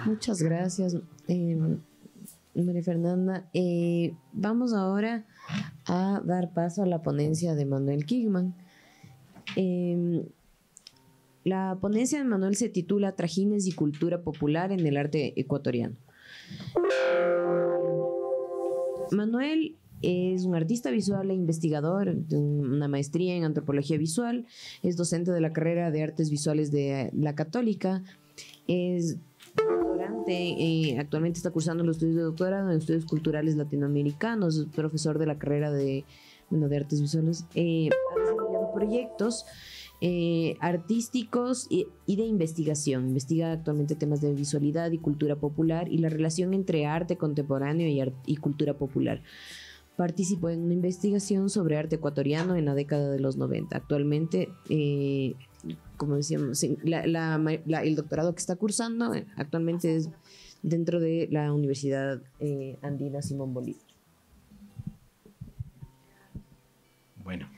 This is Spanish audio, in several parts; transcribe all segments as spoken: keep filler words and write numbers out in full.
Muchas gracias, eh, María Fernanda. Eh, vamos ahora a dar paso a la ponencia de Manuel Kigman. Eh, la ponencia de Manuel se titula Trajines y cultura popular en el arte ecuatoriano. Manuel es un artista visual e investigador de una maestría en antropología visual, es docente de la carrera de artes visuales de la Católica, es doctorante, eh, actualmente está cursando los estudios de doctorado en estudios culturales latinoamericanos, es profesor de la carrera de, bueno, de artes visuales, eh, ha desarrollado proyectos Eh, artísticos y, y de investigación. Investiga actualmente temas de visualidad y cultura popular y la relación entre arte contemporáneo y, art y cultura popular. Participó en una investigación sobre arte ecuatoriano en la década de los noventa. Actualmente, eh, como decíamos, la, la, la, el doctorado que está cursando eh, actualmente es dentro de la Universidad eh, Andina Simón Bolívar. Bueno.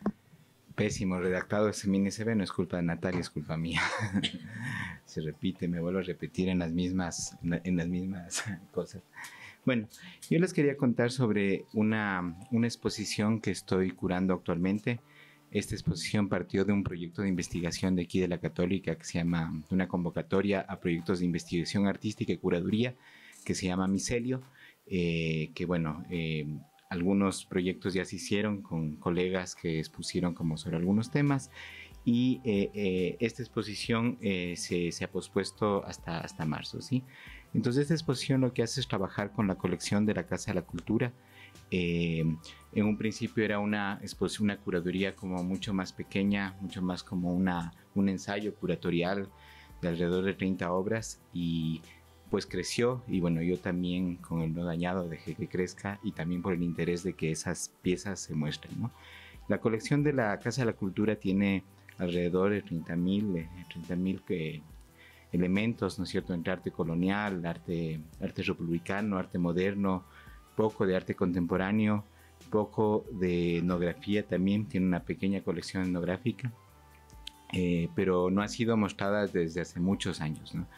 Pésimo redactado ese mini C V, no es culpa de Natalia, es culpa mía. Se repite, me vuelvo a repetir en las mismas, en las mismas cosas. Bueno, yo les quería contar sobre una, una exposición que estoy curando actualmente. Esta exposición partió de un proyecto de investigación de aquí de la Católica que se llama, una convocatoria a proyectos de investigación artística y curaduría que se llama Micelio, eh, que bueno, eh, algunos proyectos ya se hicieron con colegas que expusieron como sobre algunos temas y eh, eh, esta exposición eh, se, se ha pospuesto hasta, hasta marzo, ¿sí? Entonces esta exposición lo que hace es trabajar con la colección de la Casa de la Cultura. Eh, en un principio era una exposición, una curaduría como mucho más pequeña, mucho más como una, un ensayo curatorial de alrededor de treinta obras y pues creció y bueno, yo también con el no dañado dejé que crezca y también por el interés de que esas piezas se muestren, ¿no? La colección de la Casa de la Cultura tiene alrededor de treinta mil eh, elementos, ¿no es cierto?, entre arte colonial, arte, arte republicano, arte moderno, poco de arte contemporáneo, poco de etnografía también, tiene una pequeña colección etnográfica, eh, pero no ha sido mostrada desde hace muchos años, ¿no?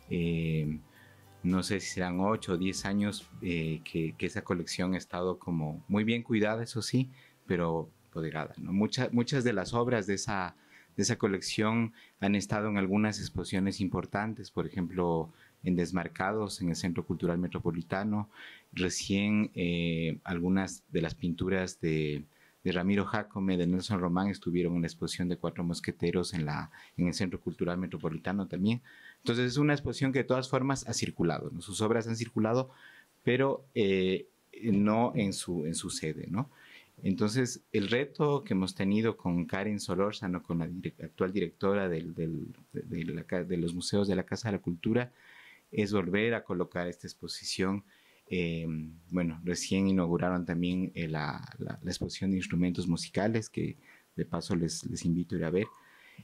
Eh, No sé si serán ocho o diez años eh, que, que esa colección ha estado como muy bien cuidada, eso sí, pero poderada, ¿no? Mucha, muchas de las obras de esa, de esa colección han estado en algunas exposiciones importantes, por ejemplo, en Desmarcados, en el Centro Cultural Metropolitano. Recién eh, algunas de las pinturas de, de Ramiro Jácome, de Nelson Román, estuvieron en la exposición de Cuatro Mosqueteros en, la, en el Centro Cultural Metropolitano también. Entonces es una exposición que de todas formas ha circulado, ¿no? Sus obras han circulado, pero eh, no en su, en su sede, ¿no? Entonces el reto que hemos tenido con Karen Solórzano, con la direct, actual directora del, del, de, de, la, de los museos de la Casa de la Cultura, es volver a colocar esta exposición. Eh, bueno, recién inauguraron también eh, la, la, la exposición de instrumentos musicales, que de paso les, les invito a ir a ver.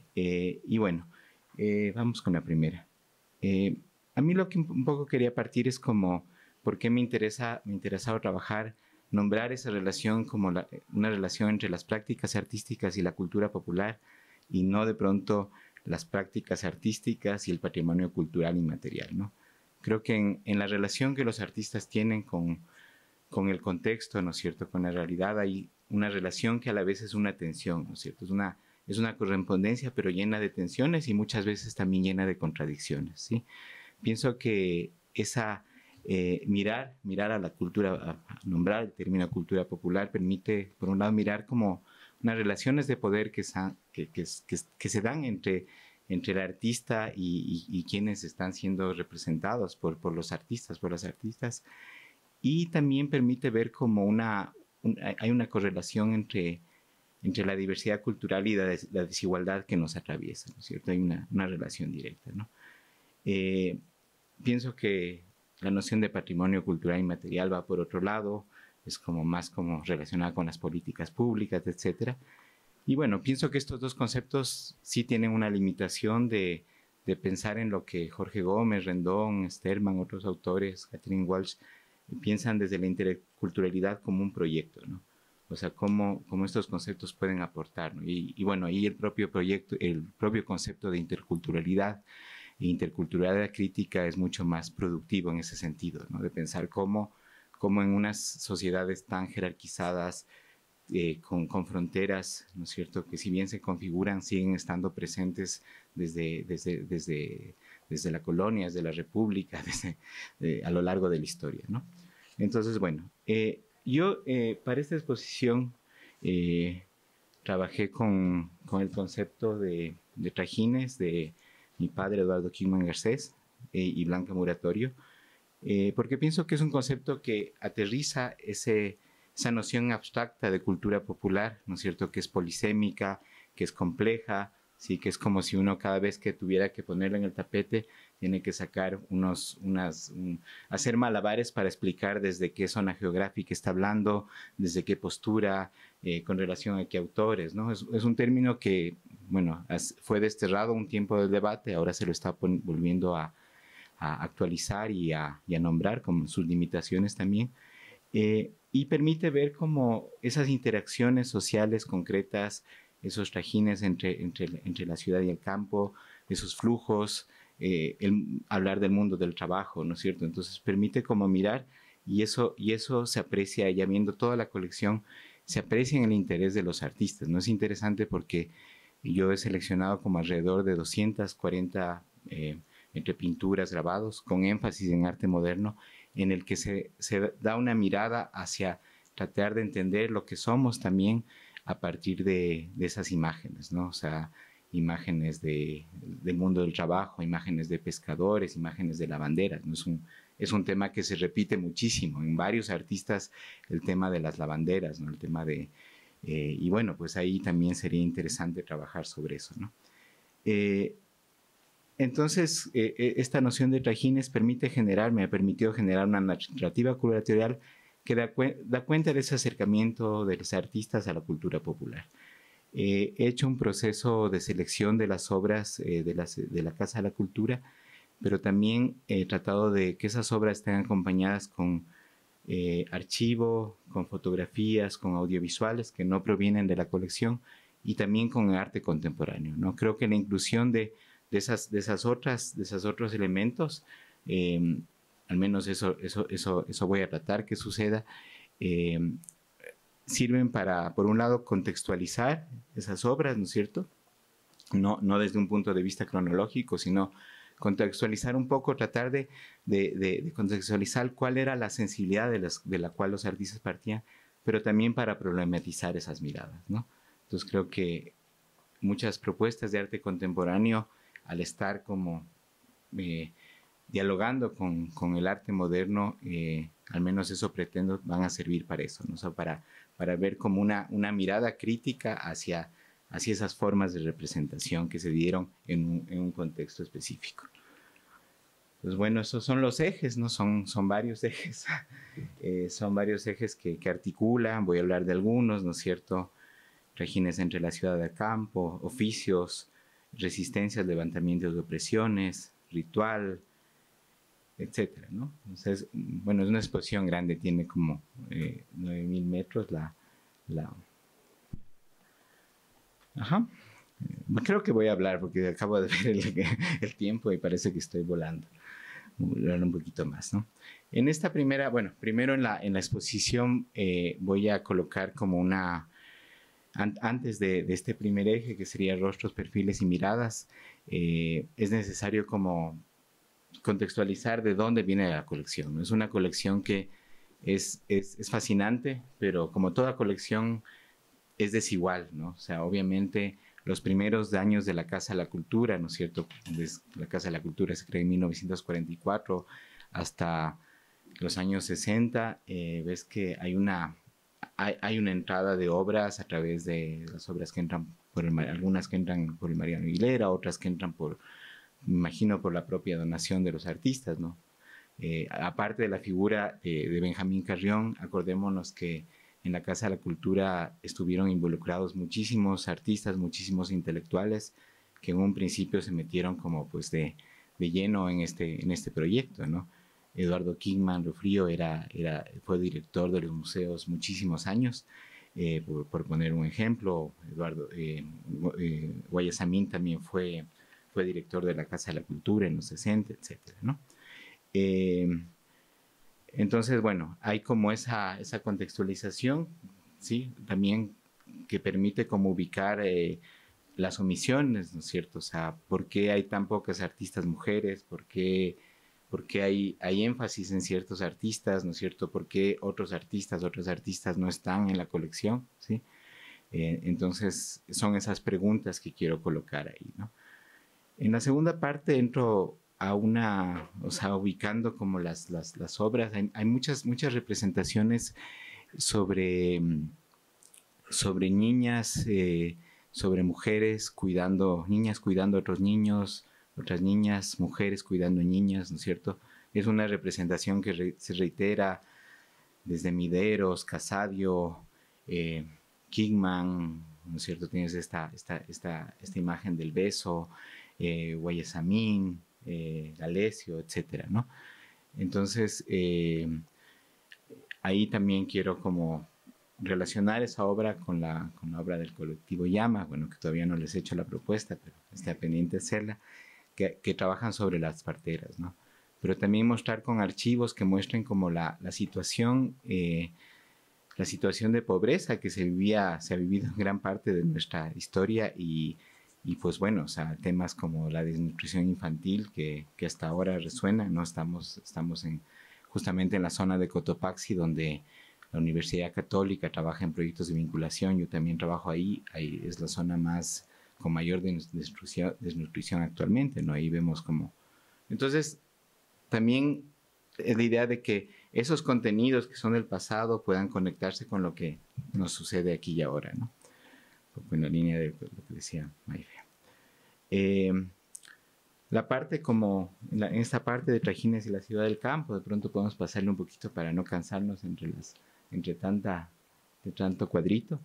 Eh, y bueno, eh, vamos con la primera. Eh, a mí lo que un poco quería partir es como, ¿por qué me interesa, me interesaba trabajar, nombrar esa relación como la, una relación entre las prácticas artísticas y la cultura popular y no de pronto las prácticas artísticas y el patrimonio cultural inmaterial, ¿no? Creo que en, en la relación que los artistas tienen con, con el contexto, ¿no es cierto?, con la realidad, hay una relación que a la vez es una tensión, ¿no es cierto? Es una, es una correspondencia, pero llena de tensiones y muchas veces también llena de contradicciones, ¿sí? Pienso que esa eh, mirar, mirar a la cultura, a nombrar el término cultura popular, permite, por un lado, mirar como unas relaciones de poder que, que, que, que, que se dan entre, entre el artista y, y, y quienes están siendo representados por, por los artistas, por las artistas, y también permite ver como una, un, hay una correlación entre, entre la diversidad cultural y la, des, la desigualdad que nos atraviesa, ¿no es cierto? Hay una, una relación directa, ¿no? Eh, pienso que la noción de patrimonio cultural inmaterial va por otro lado, es como más como relacionada con las políticas públicas, etcétera. Y bueno, pienso que estos dos conceptos sí tienen una limitación de, de pensar en lo que Jorge Gómez, Rendón, Sterman, otros autores, Catherine Walsh, piensan desde la interculturalidad como un proyecto, ¿no? O sea, cómo, cómo estos conceptos pueden aportar, ¿no? Y, y bueno, ahí el propio proyecto, el propio concepto de interculturalidad interculturalidad crítica es mucho más productivo en ese sentido, ¿no? De pensar cómo, cómo en unas sociedades tan jerarquizadas, eh, con, con fronteras, ¿no es cierto?, que si bien se configuran, siguen estando presentes desde, desde, desde, desde la colonia, desde la república, desde, eh, a lo largo de la historia, ¿no? Entonces, bueno, eh, yo eh, para esta exposición eh, trabajé con, con el concepto de, de trajines de mi padre Eduardo Kingman Garcés eh, y Blanca Muratorio, eh, porque pienso que es un concepto que aterriza ese, esa noción abstracta de cultura popular, ¿no es cierto?, que es polisémica, que es compleja, sí, que es como si uno cada vez que tuviera que ponerlo en el tapete tiene que sacar unos, unas, un, hacer malabares para explicar desde qué zona geográfica está hablando, desde qué postura, eh, con relación a qué autores, ¿no? Es, es un término que, bueno, fue desterrado un tiempo del debate, ahora se lo está volviendo a, a actualizar y a, y a nombrar con sus limitaciones también, eh, y permite ver cómo esas interacciones sociales concretas, esos trajines entre, entre, entre la ciudad y el campo, esos flujos, eh, el, hablar del mundo del trabajo, ¿no es cierto? Entonces permite como mirar y eso, y eso se aprecia, ya viendo toda la colección, se aprecia en el interés de los artistas, ¿no? Es interesante porque yo he seleccionado como alrededor de doscientas cuarenta eh, entre pinturas, grabados, con énfasis en arte moderno, en el que se, se da una mirada hacia tratar de entender lo que somos también a partir de, de esas imágenes, ¿no? O sea, imágenes de, del mundo del trabajo, imágenes de pescadores, imágenes de lavanderas, ¿no? Es un, es un tema que se repite muchísimo en varios artistas, el tema de las lavanderas, ¿no? El tema de... Eh, y bueno, pues ahí también sería interesante trabajar sobre eso, ¿no? Eh, entonces, eh, esta noción de trajines permite generar, me ha permitido generar una narrativa curatorial que da, cu da cuenta de ese acercamiento de los artistas a la cultura popular. Eh, he hecho un proceso de selección de las obras eh, de, las, de la Casa de la Cultura, pero también he tratado de que esas obras estén acompañadas con eh, archivo, con fotografías, con audiovisuales que no provienen de la colección y también con arte contemporáneo, ¿no? Creo que la inclusión de, de, esas, de, esas otras, de esos otros elementos, eh, al menos eso, eso, eso, eso voy a tratar que suceda, eh, sirven para, por un lado, contextualizar esas obras, ¿no es cierto? No, no desde un punto de vista cronológico, sino contextualizar un poco, tratar de, de, de, de contextualizar cuál era la sensibilidad de, las, de la cual los artistas partían, pero también para problematizar esas miradas, ¿no? Entonces creo que muchas propuestas de arte contemporáneo, al estar como eh, dialogando con, con el arte moderno, eh, al menos eso pretendo, van a servir para eso, ¿no? O sea, para, para ver como una, una mirada crítica hacia, hacia esas formas de representación que se dieron en un, en un contexto específico. Pues bueno, esos son los ejes, ¿no? Son, son varios ejes, eh, son varios ejes que, que articulan, voy a hablar de algunos, ¿no es cierto? Regímenes entre la ciudad y el campo, oficios, resistencias, levantamientos de opresiones, ritual, etcétera, ¿no? Entonces, bueno, es una exposición grande, tiene como eh, nueve mil metros la, la... Ajá. Creo que voy a hablar porque acabo de ver el, el tiempo y parece que estoy volando. Voy a hablar un poquito más, ¿no? En esta primera, bueno, primero en la, en la exposición eh, voy a colocar como una... An, antes de, de este primer eje, que sería rostros, perfiles y miradas, eh, es necesario como contextualizar de dónde viene la colección, ¿no? Es una colección que es, es, es fascinante, pero como toda colección es desigual, ¿no? O sea, obviamente los primeros años de la Casa de la Cultura, ¿no es cierto? La Casa de la Cultura se creó en mil novecientos cuarenta y cuatro hasta los años sesenta, eh, ves que hay una, hay, hay una entrada de obras a través de las obras que entran por el, algunas que entran por el Mariano Aguilera, otras que entran por, me imagino, por la propia donación de los artistas, ¿no? Eh, aparte de la figura de, de Benjamín Carrión, acordémonos que en la Casa de la Cultura estuvieron involucrados muchísimos artistas, muchísimos intelectuales que en un principio se metieron como pues de, de lleno en este, en este proyecto, ¿no? Eduardo Kingman Rufrío era, era, fue director de los museos muchísimos años, eh, por, por poner un ejemplo. Eduardo eh, eh, Guayasamín también fue fue director de la Casa de la Cultura en los sesenta, etcétera, ¿no? Eh, entonces, bueno, hay como esa, esa contextualización, ¿sí? También que permite como ubicar eh, las omisiones, ¿no es cierto? O sea, ¿por qué hay tan pocas artistas mujeres? ¿Por qué, por qué hay, hay énfasis en ciertos artistas, ¿no es cierto? ¿Por qué otros artistas, otros artistas no están en la colección, ¿sí? Eh, entonces, son esas preguntas que quiero colocar ahí, ¿no? En la segunda parte entro a una, o sea, ubicando como las, las, las obras. Hay, hay muchas, muchas representaciones sobre, sobre niñas, eh, sobre mujeres cuidando, niñas cuidando a otros niños, otras niñas, mujeres cuidando niñas, ¿no es cierto? Es una representación que re, se reitera desde Mideros, Casadio, eh, Kingman, ¿no es cierto? Tienes esta, esta, esta, esta imagen del beso, eh, Guayasamín, eh, Galesio, etcétera, ¿no? Entonces, eh, ahí también quiero como relacionar esa obra con la, con la obra del colectivo Llama, bueno, que todavía no les he hecho la propuesta, pero está pendiente de hacerla, que, que trabajan sobre las parteras, ¿no? Pero también mostrar con archivos que muestren como la, la situación, eh, la situación de pobreza que se vivía, se ha vivido en gran parte de nuestra historia y, y pues bueno, o sea, temas como la desnutrición infantil que, que hasta ahora resuena, ¿no? Estamos, estamos en, justamente en la zona de Cotopaxi, donde la Universidad Católica trabaja en proyectos de vinculación, yo también trabajo ahí, ahí es la zona más con mayor desnutrición, desnutrición actualmente, ¿no? Ahí vemos como... Entonces, también es la idea de que esos contenidos que son del pasado puedan conectarse con lo que nos sucede aquí y ahora, ¿no? Un poco en la línea de lo que decía Mayfe. Eh, la parte como, en, la, en esta parte de Trajines y la ciudad del campo, de pronto podemos pasarle un poquito para no cansarnos entre, las, entre tanta, de tanto cuadrito.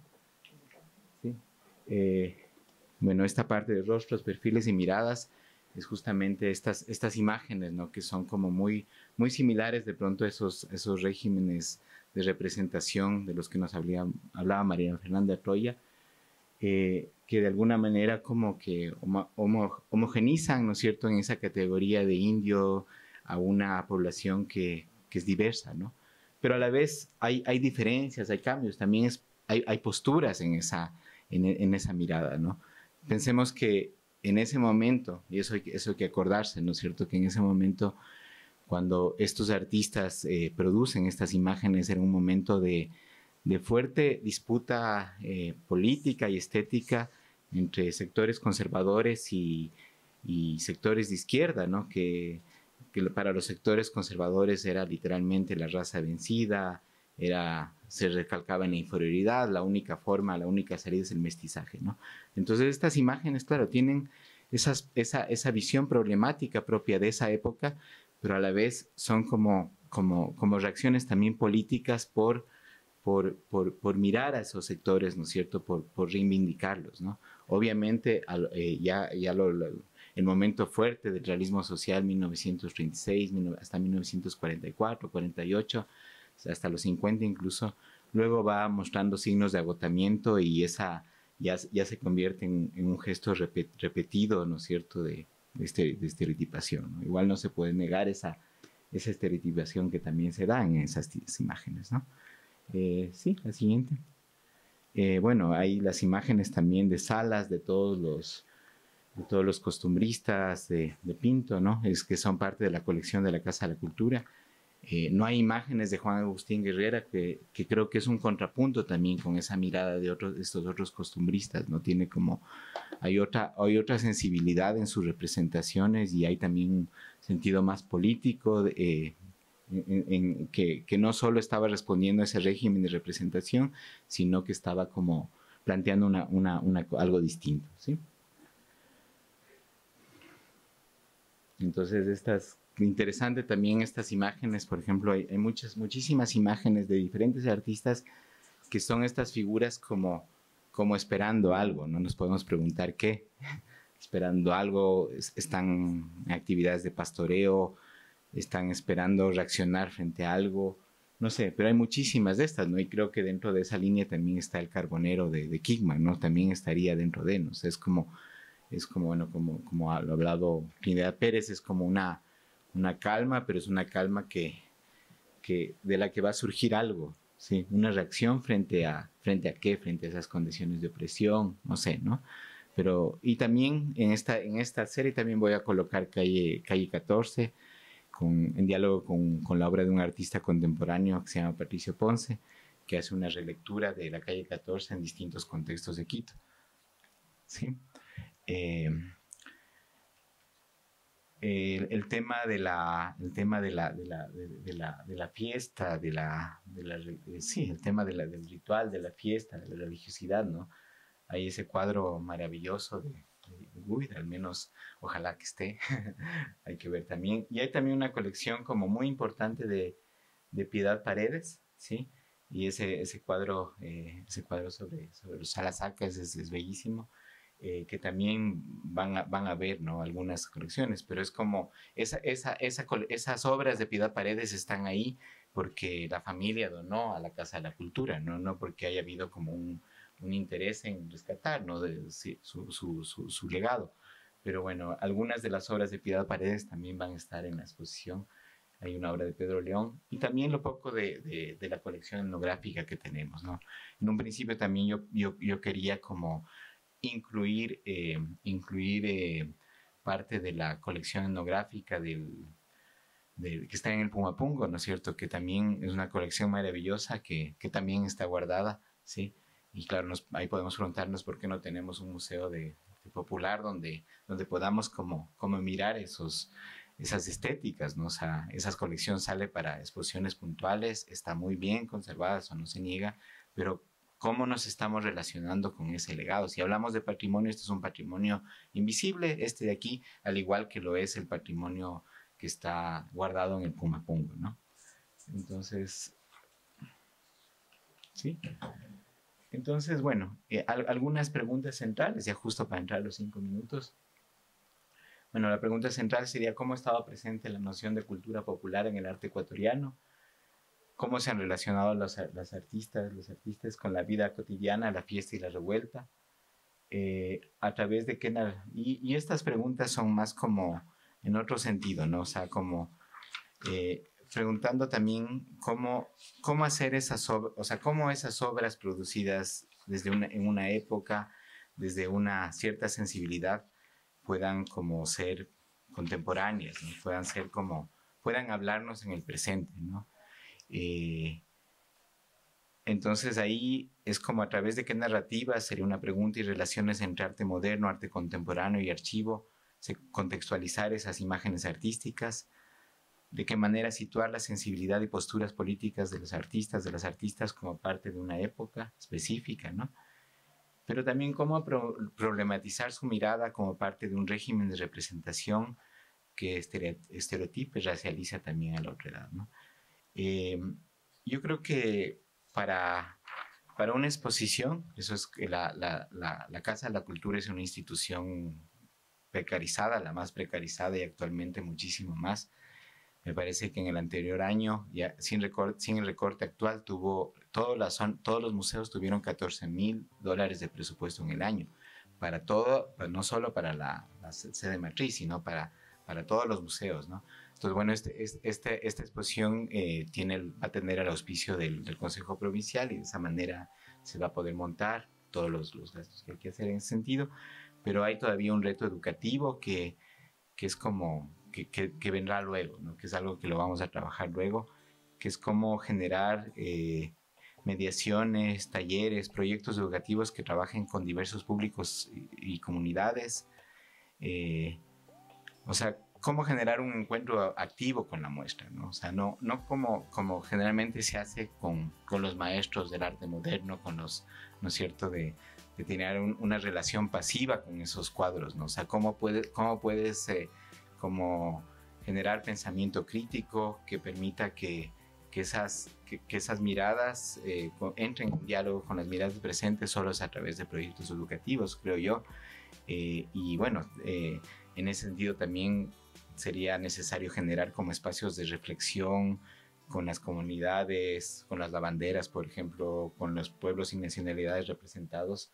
¿Sí? Eh, bueno, esta parte de rostros, perfiles y miradas es justamente estas, estas imágenes, ¿no? Que son como muy, muy similares de pronto a esos, esos regímenes de representación de los que nos hablaba, hablaba María Fernanda Troya, eh, que de alguna manera como que homo, homo, homogenizan, ¿no es cierto?, en esa categoría de indio a una población que, que es diversa, ¿no? Pero a la vez hay, hay diferencias, hay cambios, también es, hay, hay posturas en esa, en, en esa mirada, ¿no? Pensemos que en ese momento, y eso hay, eso hay que acordarse, ¿no es cierto?, que en ese momento, cuando estos artistas eh, producen estas imágenes, era un momento de, de fuerte disputa eh, política y estética entre sectores conservadores y, y sectores de izquierda, ¿no? Que, que para los sectores conservadores era literalmente la raza vencida, era, se recalcaba en la inferioridad, la única forma, la única salida es el mestizaje, ¿no? Entonces estas imágenes, claro, tienen esas, esa, esa visión problemática propia de esa época, pero a la vez son como, como, como reacciones también políticas por, por, por, por mirar a esos sectores, ¿no es cierto?, por, por reivindicarlos, ¿no? Obviamente, al, eh, ya, ya lo, lo, el momento fuerte del realismo social, mil novecientos treinta y seis hasta mil novecientos cuarenta y cuatro, cuarenta y ocho, hasta los cincuenta incluso, luego va mostrando signos de agotamiento y esa ya, ya se convierte en, en un gesto repet, repetido, ¿no es cierto?, de, de, este, de estereotipación, ¿no? Igual no se puede negar esa, esa estereotipación que también se da en esas imágenes, ¿no? Eh, sí, la siguiente. Eh, bueno, hay las imágenes también de salas de todos los, de todos los costumbristas de, de Pinto, ¿no? Es que son parte de la colección de la Casa de la Cultura. Eh, no hay imágenes de Juan Agustín Guerrera, que, que creo que es un contrapunto también con esa mirada de otros, estos otros costumbristas, ¿no? Tiene como, hay otra, hay otra sensibilidad en sus representaciones y hay también un sentido más político, eh, en, en, que, que no solo estaba respondiendo a ese régimen de representación, sino que estaba como planteando una, una, una, algo distinto, ¿sí? Entonces, estas... Interesante también estas imágenes, por ejemplo, hay, hay muchas, muchísimas imágenes de diferentes artistas que son estas figuras como, como esperando algo, ¿no? Nos podemos preguntar qué, esperando algo, están en actividades de pastoreo, están esperando reaccionar frente a algo, no sé, pero hay muchísimas de estas, ¿no? Y creo que dentro de esa línea también está el carbonero de, de Kingman, ¿no? También estaría dentro de, ¿no? O sea, es como es como, bueno, como, como ha hablado Trinidad Pérez, es como una, una calma, pero es una calma que, que, de la que va a surgir algo, ¿sí? Una reacción frente a, ¿frente a qué? Frente a esas condiciones de opresión, no sé, ¿no? Pero, y también en esta, en esta serie también voy a colocar Calle, Calle catorce, con, en diálogo con, con la obra de un artista contemporáneo que se llama Patricio Ponce, que hace una relectura de la Calle catorce en distintos contextos de Quito. ¿Sí? Eh, el, el tema de la, el tema de la, de la, de, de la, de la fiesta, de la, de la, de, sí, el tema de la, del ritual, de la fiesta, de la religiosidad, ¿no? Hay ese cuadro maravilloso de, de, de Guida, al menos ojalá que esté, hay que ver también. Y hay también una colección como muy importante de, de Piedad Paredes, ¿sí? Y ese, ese cuadro, eh, ese cuadro sobre, sobre los Salasacas es, es bellísimo. Eh, que también van a, van a ver, ¿no? Algunas colecciones, pero es como esa, esa, esa, esas obras de Piedad Paredes están ahí porque la familia donó a la Casa de la Cultura, no, no porque haya habido como un, un interés en rescatar, ¿no? De, su, su, su, su legado. Pero bueno, algunas de las obras de Piedad Paredes también van a estar en la exposición. Hay una obra de Pedro León y también lo poco de, de, de la colección etnográfica que tenemos, ¿no? En un principio también yo, yo, yo quería como incluir, eh, incluir eh, parte de la colección etnográfica del, del, que está en el Pumapungo, ¿no es cierto? Que también es una colección maravillosa que, que también está guardada, ¿sí? Y claro, nos, ahí podemos preguntarnos por qué no tenemos un museo de, de popular donde, donde podamos como, como mirar esos, esas estéticas, ¿no? O sea, esa colección sale para exposiciones puntuales, está muy bien conservada, eso no se niega, pero cómo nos estamos relacionando con ese legado. Si hablamos de patrimonio, este es un patrimonio invisible, este de aquí, al igual que lo es el patrimonio que está guardado en el Pumapungo, ¿no? Entonces, ¿sí? Entonces, bueno, eh, algunas preguntas centrales, ya justo para entrar a los cinco minutos. Bueno, la pregunta central sería cómo estaba presente la noción de cultura popular en el arte ecuatoriano, cómo se han relacionado los, los artistas, los artistas con la vida cotidiana, la fiesta y la revuelta, eh, a través de qué... Y, y estas preguntas son más como en otro sentido, ¿no? O sea, como eh, preguntando también cómo, cómo hacer esas obras, o sea, cómo esas obras producidas desde una, en una época, desde una cierta sensibilidad, puedan como ser contemporáneas, ¿no? Puedan ser como, puedan hablarnos en el presente, ¿no? Eh, entonces ahí es como a través de qué narrativas, sería una pregunta, y relaciones entre arte moderno, arte contemporáneo y archivo, se, contextualizar esas imágenes artísticas, de qué manera situar la sensibilidad y posturas políticas de los artistas, de las artistas como parte de una época específica, ¿no? Pero también cómo pro problematizar su mirada como parte de un régimen de representación que estereotipe, racializa también a la otra edad, ¿no? Eh, yo creo que para, para una exposición, eso es que la, la, la, la Casa de la Cultura es una institución precarizada, la más precarizada y actualmente muchísimo más. Me parece que en el anterior año, ya sin, recorte, sin el recorte actual, tuvo, todos, las, todos los museos tuvieron catorce mil dólares de presupuesto en el año. Para todo, no solo para la, la sede matriz, sino para, para todos los museos, ¿no? Entonces, bueno, este, este, esta exposición eh, tiene, va a tener el auspicio del, del Consejo Provincial y de esa manera se va a poder montar todos los, los gastos que hay que hacer en ese sentido. Pero hay todavía un reto educativo que, que es como... Que, que, que vendrá luego, ¿no? Que es algo que lo vamos a trabajar luego, que es cómo generar eh, mediaciones, talleres, proyectos educativos que trabajen con diversos públicos y, y comunidades. Eh, o sea, cómo generar un encuentro activo con la muestra, ¿no? O sea, no, no como, como generalmente se hace con, con los maestros del arte moderno, con los, ¿no es cierto?, de, de tener un, una relación pasiva con esos cuadros, ¿no? O sea, cómo, puede, cómo puedes... Eh, como generar pensamiento crítico que permita que, que, esas, que, que esas miradas eh, entren en diálogo con las miradas presentes solos a través de proyectos educativos, creo yo. Eh, y bueno, eh, en ese sentido también sería necesario generar como espacios de reflexión con las comunidades, con las lavanderas, por ejemplo, con los pueblos y nacionalidades representados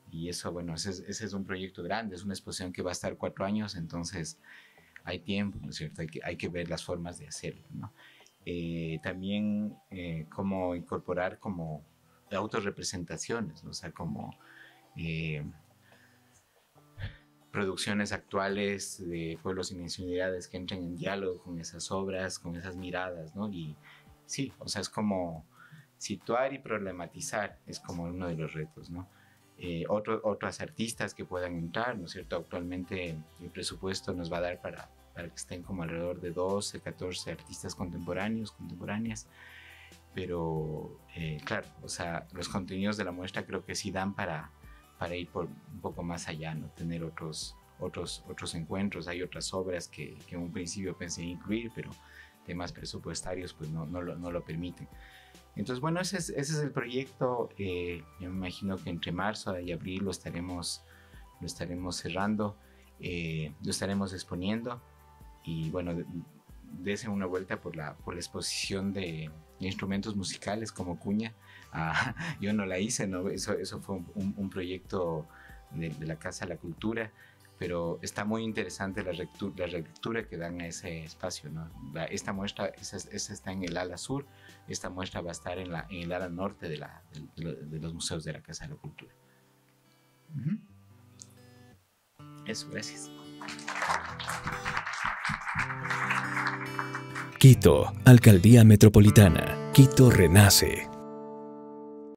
Y eso, bueno, ese es, ese es un proyecto grande, es una exposición que va a estar cuatro años, entonces hay tiempo, ¿no es cierto? Hay que, hay que ver las formas de hacerlo, ¿no? Eh, también eh, cómo incorporar como autorrepresentaciones, ¿no? O sea, como eh, producciones actuales de pueblos y nacionalidades que entren en diálogo con esas obras, con esas miradas, ¿no? Y sí, o sea, es como situar y problematizar, es como uno de los retos, ¿no? Eh, otro, otras artistas que puedan entrar, ¿no es cierto? Actualmente el presupuesto nos va a dar para, para que estén como alrededor de doce, catorce artistas contemporáneos, contemporáneas, pero eh, claro, o sea, los contenidos de la muestra creo que sí dan para, para ir por un poco más allá, ¿no? Tener otros, otros, otros encuentros, hay otras obras que, que en un principio pensé incluir, pero temas presupuestarios pues no, no, lo, no lo permiten. Entonces, bueno, ese es, ese es el proyecto. Eh, yo me imagino que entre marzo y abril lo estaremos, lo estaremos cerrando, eh, lo estaremos exponiendo. Y bueno, dese una vuelta por la, por la exposición de instrumentos musicales como cuña. Ah, yo no la hice, ¿no? Eso, eso fue un, un proyecto de, de la Casa de la Cultura. Pero está muy interesante la relectura, la relectura que dan a ese espacio, ¿no? La, esta muestra esa, esa está en el ala sur, esta muestra va a estar en, la, en el ala norte de, la, de, de los museos de la Casa de la Cultura. Uh-huh. Eso, gracias. Quito, Alcaldía Metropolitana. Quito renace.